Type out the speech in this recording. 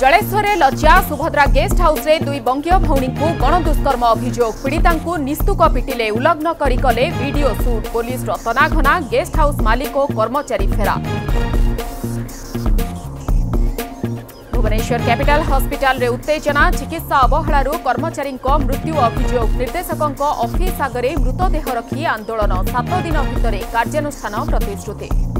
जलेश्वर लज्जा Subhadra guest house रे दुई बंगीय भौणी को गणदुष्कर्म अभियोग पीड़िता निस्तुक पिटिले उल्लग्न करी कले वीडियो शूट पुलिस तनाघना गेस्ट हाउस मालिक और कर्मचारी फेरा। भुवनेश्वर कैपिटल हॉस्पिटल रे उत्तेजना चिकित्सा अवहेलारू कर्मचारी मृत्यु अभियोग निर्देशक ऑफिस आगे मृतदेह रखी आंदोलन 7 दिन भितर कार्यानुष्ठान प्रतिश्रुति।